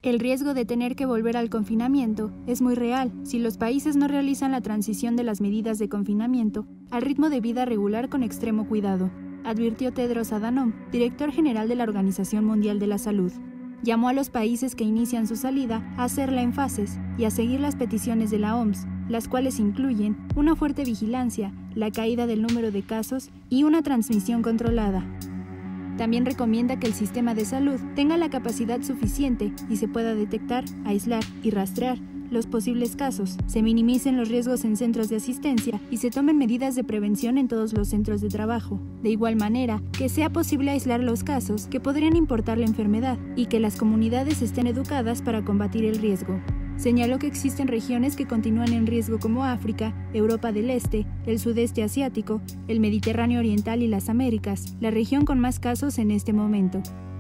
El riesgo de tener que volver al confinamiento es muy real si los países no realizan la transición de las medidas de confinamiento al ritmo de vida regular con extremo cuidado, advirtió Tedros Adhanom, director general de la Organización Mundial de la Salud. Llamó a los países que inician su salida a hacerla en fases y a seguir las peticiones de la OMS, las cuales incluyen una fuerte vigilancia, la caída del número de casos y una transmisión controlada. También recomienda que el sistema de salud tenga la capacidad suficiente y se pueda detectar, aislar y rastrear los posibles casos, se minimicen los riesgos en centros de asistencia y se tomen medidas de prevención en todos los centros de trabajo. De igual manera, que sea posible aislar los casos que podrían importar la enfermedad y que las comunidades estén educadas para combatir el riesgo. Señaló que existen regiones que continúan en riesgo como África, Europa del Este, el Sudeste Asiático, el Mediterráneo Oriental y las Américas, la región con más casos en este momento.